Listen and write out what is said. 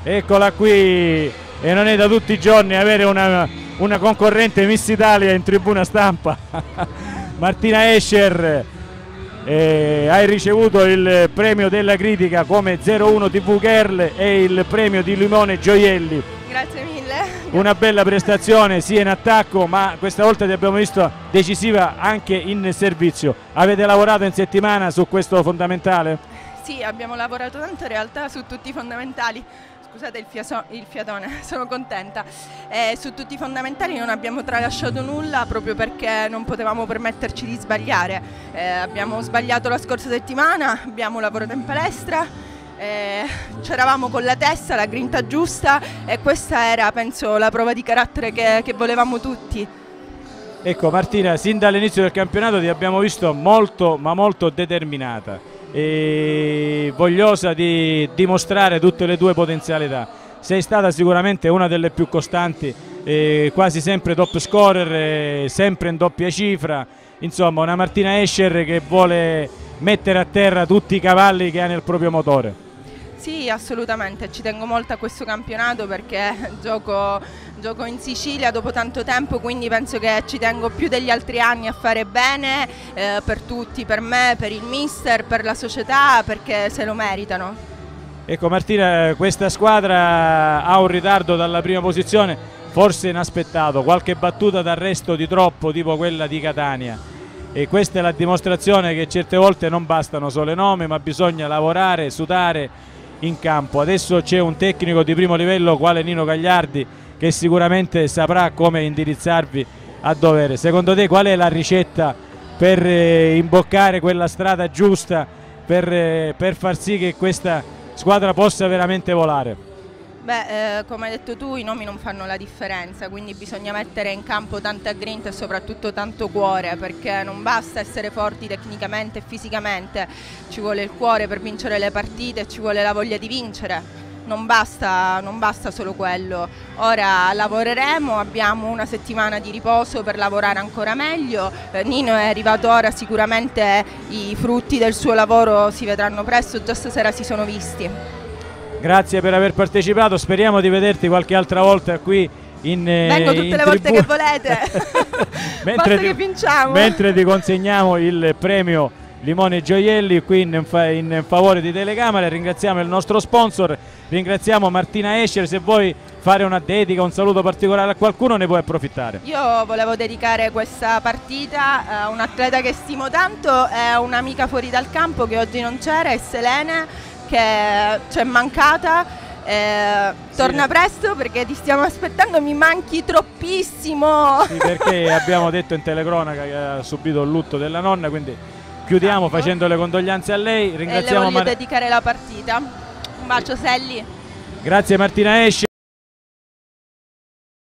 Eccola qui, e non è da tutti i giorni avere una concorrente Miss Italia in tribuna stampa. Martina Escher, hai ricevuto il premio della critica come 01 TV Girl e il premio di Limone Gioielli. Grazie mille. Una bella prestazione sia in attacco, ma questa volta ti abbiamo visto decisiva anche in servizio. Avete lavorato in settimana su questo fondamentale? Sì, abbiamo lavorato tanto in realtà su tutti i fondamentali. Scusate il fiatone, sono contenta. Su tutti i fondamentali non abbiamo tralasciato nulla proprio perché non potevamo permetterci di sbagliare. Abbiamo sbagliato la scorsa settimana, abbiamo lavorato in palestra, c'eravamo con la testa, la grinta giusta e questa era, penso, la prova di carattere che volevamo tutti. Ecco Martina, sin dall'inizio del campionato ti abbiamo visto molto ma molto determinata e vogliosa di dimostrare tutte le tue potenzialità. Sei stata sicuramente una delle più costanti, quasi sempre top scorer, sempre in doppia cifra, insomma una Martina Escher che vuole mettere a terra tutti i cavalli che ha nel proprio motore. Sì, assolutamente, ci tengo molto a questo campionato perché gioco in Sicilia dopo tanto tempo, quindi penso che ci tengo più degli altri anni a fare bene per tutti, per me, per il mister, per la società, perché se lo meritano. Ecco Martina, questa squadra ha un ritardo dalla prima posizione, forse inaspettato, qualche battuta d'arresto di troppo tipo quella di Catania. E questa è la dimostrazione che certe volte non bastano solo nomi, ma bisogna lavorare, sudare in campo. Adesso c'è un tecnico di primo livello quale Nino Gagliardi che sicuramente saprà come indirizzarvi a dovere. Secondo te qual è la ricetta per imboccare quella strada giusta per far sì che questa squadra possa veramente volare? Beh, come hai detto tu, i nomi non fanno la differenza, quindi bisogna mettere in campo tanta grinta e soprattutto tanto cuore, perché non basta essere forti tecnicamente e fisicamente, ci vuole il cuore per vincere le partite, ci vuole la voglia di vincere, non basta solo quello. Ora lavoreremo, abbiamo una settimana di riposo per lavorare ancora meglio, Nino è arrivato ora, sicuramente i frutti del suo lavoro si vedranno presto, già stasera si sono visti. Grazie per aver partecipato, speriamo di vederti qualche altra volta qui vengo tutte le volte che volete. Basta che vinciamo. Mentre ti consegniamo il premio Limone Gioielli qui in favore di Telecamere, ringraziamo il nostro sponsor, ringraziamo Martina Escher. Se vuoi fare una dedica, un saluto particolare a qualcuno, ne puoi approfittare. Io volevo dedicare questa partita a un atleta che stimo tanto, è un'amica fuori dal campo che oggi non c'era, è Selene, che ci è mancata, torna presto perché ti stiamo aspettando, mi manchi troppissimo. Sì, perché abbiamo detto in telecronaca che ha subito il lutto della nonna, quindi chiudiamo facendo le condoglianze a lei. Ringraziamo e le voglio dedicare la partita. Un bacio Selli. Grazie Martina Escher.